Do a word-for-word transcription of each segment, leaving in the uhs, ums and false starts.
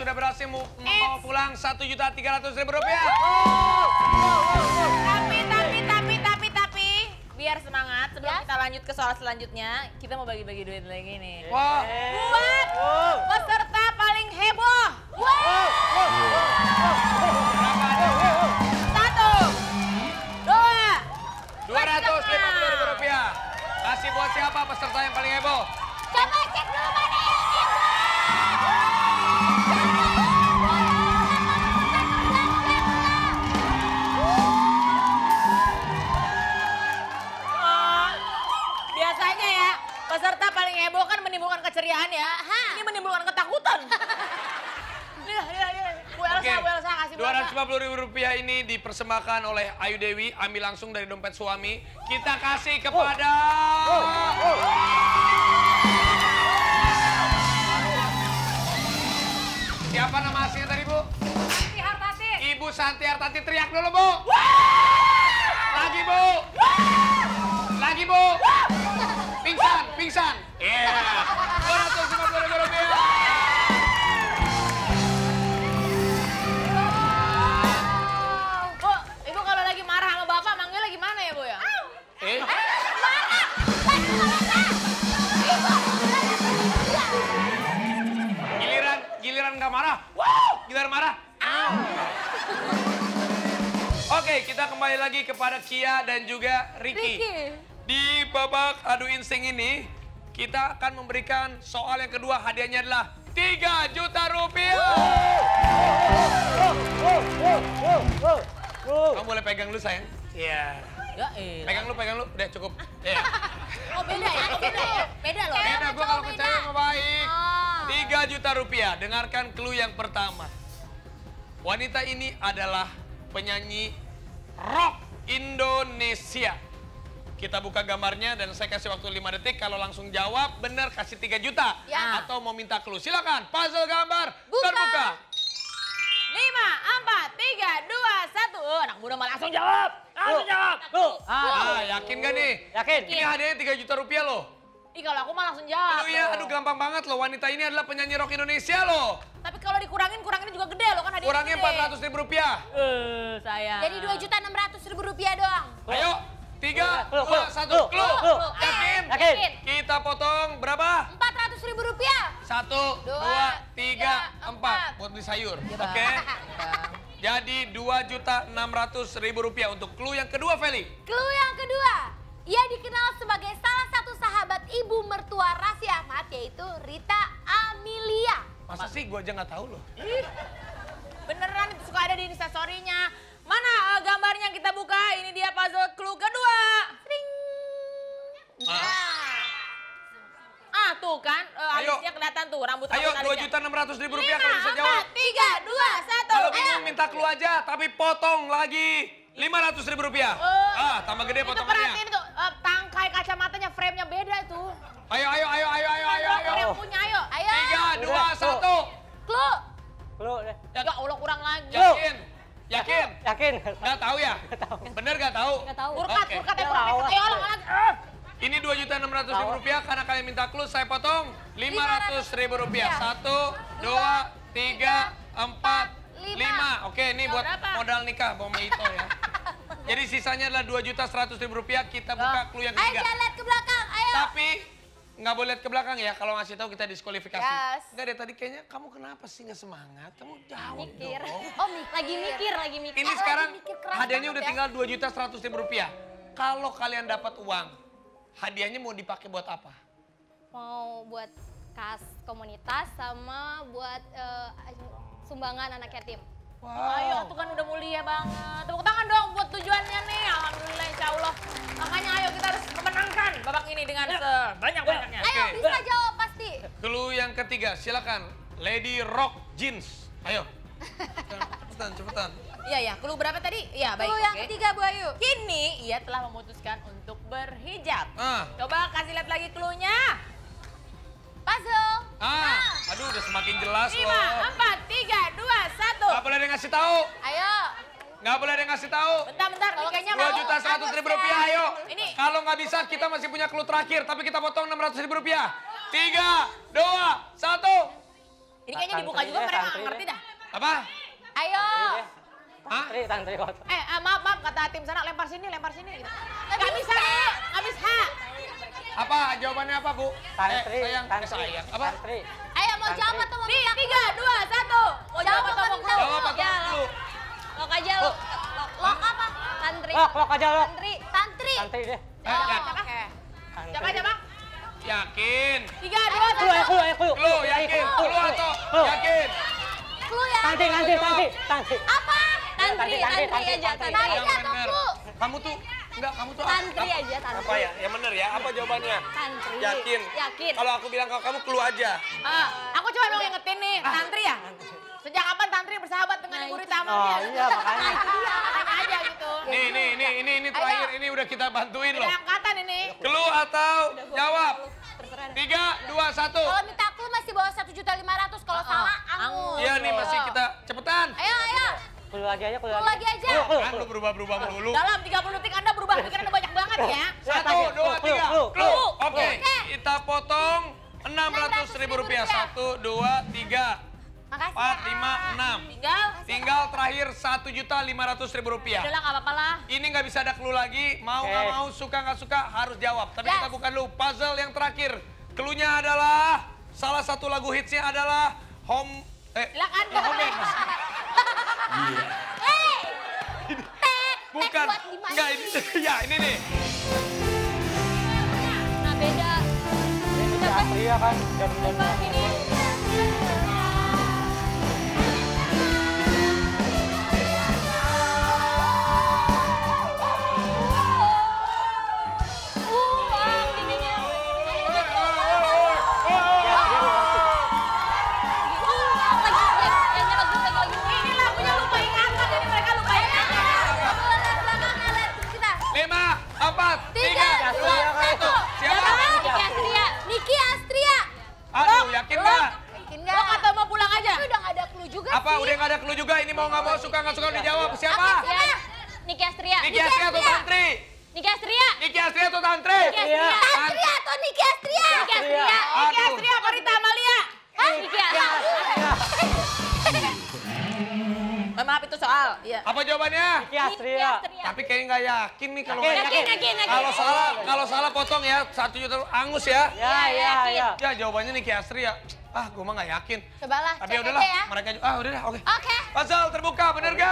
sudah berhasil membawa pulang satu juta tiga ratus ribu rupiah. Tapi, tapi, tapi, tapi, tapi, biar semangat sebelum kita lanjut ke soal selanjutnya, kita mau bagi-bagi duit lagi nih. Wah. Buat peserta paling heboh. Satu, dua, dua ratus lima puluh ribu rupiah. Kasih buat siapa peserta yang paling heboh? coba cek dulu mana yang heboh. Biasanya ya, peserta paling heboh kan menimbulkan keceriaan ya. Ini menimbulkan ketakutan. Lihat, lihat, lihat. Bu Elsa, Oke, Bu Elsa, kasih Bu dua ratus Elsa. lima puluh ribu rupiah ini dipersembahkan oleh Ayu Dewi, ambil langsung dari dompet suami. Kita kasih kepada... Siapa nama aslinya tadi, Bu? Santi Hartati. Ibu Santi Hartati, teriak dulu, Bu. Lagi, Bu. Lagi, Bu. Pingsan, pingsan. Iya. dua ratus lima puluh ribu rupiah. Bu, Ibu kalau lagi marah sama Bapak, manggilnya gimana ya, Bu ya? Eh? Giliran, giliran nggak marah. Wow, giliran marah. Au. Oke, kita kembali lagi kepada Kia dan juga Ricky. Di babak adu insting ini, kita akan memberikan soal yang kedua. Hadiahnya adalah tiga juta rupiah. Kamu boleh pegang dulu, sayang. Iya. Ya elah. Pegang lu, pegang lu. Udah cukup. Iya. Oh beda ya, oh, beda ya. Beda loh. Beda, gua kalau ke cewek mah baik. Oh. tiga juta rupiah. Dengarkan clue yang pertama. Wanita ini adalah penyanyi rock Indonesia. Kita buka gambarnya dan saya kasih waktu lima detik. Kalau langsung jawab benar kasih tiga juta. Ya. Atau mau minta clue. Silakan, puzzle gambar Buka. terbuka. Lima, empat, tiga, dua, satu. Oh, anak muda malah langsung jawab. Langsung jawab. Tuh. Ah, yakin gak nih? Yakin? Ini hadiahnya tiga juta rupiah loh. Ih, kalau aku mah langsung jawab. Clue-nya, aduh gampang banget loh. Wanita ini adalah penyanyi rock Indonesia loh. Tapi kalau dikurangin, kuranginnya juga gede loh kan hadiahnya Kurangnya gede. empat ratus ribu rupiah. Eh, sayang. Jadi dua juta enam ratus ribu rupiah doang. Ayo, tiga, Clue, dua, clue, satu, clue, clue. clue. Yakin? Yakin? Kita potong berapa? Empat ratus ribu rupiah. Satu, Dua, dua, tiga, tiga, empat. empat. Buat beli sayur, Ya, oke? Bang. Jadi dua juta enam ratus ribu rupiah untuk clue yang kedua, Feli. Clue yang kedua, ia dikenal sebagai salah satu sahabat ibu mertua Raffi Ahmad, yaitu Rita Amelia. Masa sih gua aja nggak tahu loh. Beneran itu suka ada di instastory-nya. Mana uh, gambarnya kita buka? Ini dia puzzle clue kedua. Ring. Ah. Ah, tuh kan, uh, Ayo. alisnya kelihatan tuh, rambut Ayo, rambut dua alisnya. juta enam ratus ribu rupiah Lima, kalau bisa jawab. empat, tiga, dua, satu. Kalau Ayo. bingung minta clue aja, tapi potong lagi lima ratus ribu rupiah. Oh. Ah, tambah gede Itu potongannya. perhatiin tuh, uh, tangkai kacamatanya, frame-nya beda tuh. Ayo, ayo, ayo, ayo, ayo, ayo, ayo. Yang punya, ayo. Ayo. Tiga, dua, Udah, tuh. satu. Clue. Clue deh. Ya Allah kurang lagi. Yakin? Yakin? Yakin? Gak tahu ya? Bener gak tahu? Gak tahu. Kurkat, Oke. kurkat, ya, Ya, kurang tahu. lagi. Ayo, ulang lagi. Ah. Ini dua juta enam ratus ribu rupiah karena kalian minta clue, saya potong lima ratus ribu rupiah. Satu, dua, tiga, empat, lima. Oke, ini buat Berapa? modal nikah, bawa Meito ya. Jadi sisanya adalah dua juta seratus ribu rupiah, kita buka clue yang Ayo ketiga. jangan lihat ke belakang, ayo. Tapi nggak boleh lihat ke belakang ya, kalau ngasih tahu kita diskualifikasi. Yes. Enggak deh, tadi kayaknya kamu kenapa sih nggak semangat? Kamu jawab Mikir. dong. Oh, mikir. Lagi mikir, lagi mikir. Ini Lagi sekarang mikir keras hadiahnya banget udah ya. tinggal dua juta seratus ribu rupiah. Kalau kalian dapat uang, hadiahnya mau dipakai buat apa? Mau buat kas komunitas sama buat eh, sumbangan anak yatim. Ayo, tuh kan udah mulia banget. Tepuk tangan dong buat tujuannya nih. Alhamdulillah, insya Allah. Makanya ayo kita harus memenangkan babak ini dengan sebanyak-banyaknya. Ayo, Oke. bisa jawab pasti. Clue yang ketiga, silakan. Lady Rock Jeans. Ayo. Cepetan, cepetan. Iya, ya. Clue berapa tadi? Iya, baik. Clue yang oke. ketiga, Bu Ayu. Kini ia telah memutuskan untuk berhijab. Ah. Coba kasih lihat lagi clue-nya. Puzzle. Ah, aduh udah semakin jelas Lima, loh. empat, tiga, dua, satu. Nggak boleh ada yang ngasih tahu. Ayo. Nggak boleh ada yang ngasih tahu. Bentar, bentar. Ini kayaknya Dua mau. juta seratus ribu rupiah, ayo. Ini. Kalau nggak bisa, kita masih punya clue terakhir, tapi kita potong enam ratus ribu rupiah. Tiga, dua, satu. Ini kayaknya dibuka juga mereka nggak ngerti dah. Apa? Ayo. Hah? Tantri, tantri kok. Eh, ah, maaf, maaf, kata tim sana lempar sini, lempar sini. Gitu. Nggak bisa, nggak bisa. Apa? Jawabannya apa, Bu? Tantri, Eh, sayang, eh, tantri, sayang. Apa? tantri. Ayo mau Tantri. jawab atau mau Nih, minta tiga, dua, satu. Mau jawab atau mau clue? Jawab atau Ya, lu? Lok aja lok. Lok, lok apa? Tantri. Lok, lok aja lok. Tantri. Tantri. Tantri deh. Eh, ya. Oke. Tantri. Coba, coba. Yakin? Tiga, dua, Clue ya, satu. clue ya, clue. Lu yakin? Lu atau yakin? Clue ya. Tantri, tantri, tantri, tantri. Apa? Tantri, tantri, tantri, aja. tantri. Tantri Yang atau bener. clue? Kamu tuh enggak, kamu tuh Tantri apa? aja, tantri. Apa ya? Yang bener ya? Apa jawabannya? Tantri. Yakin? Yakin. Kalau aku bilang kalau kamu keluar aja. Ah, aku cuma mau ngingetin nih, Tantri ya? Sejak kapan Tantri bersahabat dengan Nah, Ibu itu. Rita Oh Amelia? iya makanya. Tanya aja gitu. Nih, nih, nih, ini, ini terakhir, ini udah kita bantuin Ada loh. angkatan ini. Clue atau jawab? Tiga, dua, satu. Kalau minta clue masih bawa satu juta lima ratus. Kalau Oh, salah, angus. angus. Iya nih, masih kita cepetan. Ayo, ayo. Clue lagi aja, clue Clue lagi. lagi aja. Clue, clue, Kan lu clue. berubah-berubah melulu. Dalam tiga puluh detik Anda berubah pikirannya banyak banget ya. Satu, dua, tiga. Clue, Clue. clue. Oke, Oke. kita potong enam ratus ribu rupiah. Satu, dua, tiga, Makasih. empat, ya. lima, enam. Tinggal. Tinggal terakhir satu juta lima ratus ribu rupiah. Udah lah, nggak apa-apa lah. Ini nggak bisa ada clue lagi, mau nggak Oke. mau, suka nggak suka harus jawab. Tapi Yes. kita bukan lu, puzzle yang terakhir. Cluenya adalah, salah satu lagu hitsnya adalah Home... Eh, Silakan. ya, Home Made. Hey! Bukan, buat dimasukin. enggak ini, ya ini nih. Nah, beda. Ini Satria kan, dan dan. Ini. Ini lagunya lupa ingatan, jadi mereka lupa ingatan. Lima, empat, tiga, Tiga, dua, satu. Siapa? Niki Astria. Niki Astria. Aduh, yakin nggak? Yakin Lo kata mau pulang aja. Tapi udah gak ada clue juga Apa, sih. udah nggak ada clue juga? Ini mau nggak mau, suka nggak suka dijawab. Apa, Siapa? siapa? Niki Astria. Niki Astria atau Tantri? Niki Astria. Niki Astria atau Tantri? Niki Astria. Astria atau Niki Astria? Niki Astria. Niki Aduh. Astria apa Rita Amalia? Hah? Niki Astria. Eh, maaf itu soal. Iya. Apa jawabannya? Niki Astria. Tapi kayaknya nggak yakin nih kalau Yakin, nggak Yakin, yakin, yakin. Kalau salah, kalau salah potong ya satu juta angus ya. Ya, ya, ya. Ya jawabannya Niki Astria. Ah, gue mah nggak yakin. Cobalah, Tapi cek udahlah, aja ya. mereka juga. Ah, udah dah, oke. Oke. Puzzle terbuka, bener gak?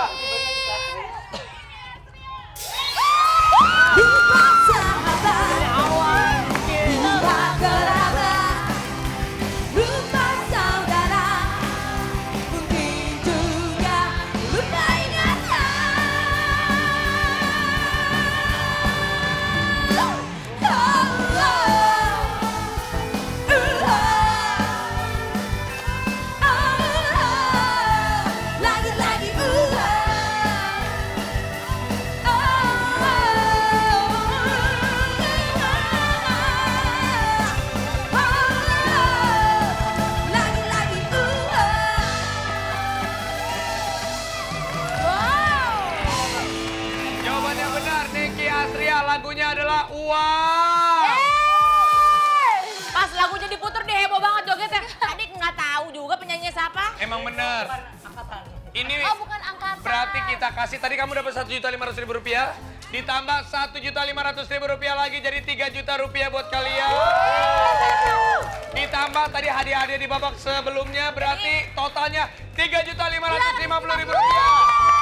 Lagi-lagi Jawabannya benar, Niki Astria lagunya adalah uang. Pas lagunya diputer dia heboh banget jogetnya. Tadi nggak tahu juga penyanyinya siapa. Emang benar. Ini Oh, bukan angkatan. berarti kita kasih, tadi kamu dapat satu juta lima ratus ribu rupiah. Ditambah satu juta lima ratus ribu rupiah lagi jadi tiga juta rupiah buat kalian. Ditambah tadi hadiah-hadiah di babak sebelumnya berarti totalnya tiga juta lima ratus lima puluh ribu rupiah.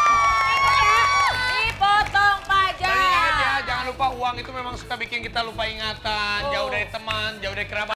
Dipotong pajak. Dan ingat ya, jangan lupa uang itu memang suka bikin kita lupa ingatan, jauh dari teman, jauh dari kerabat.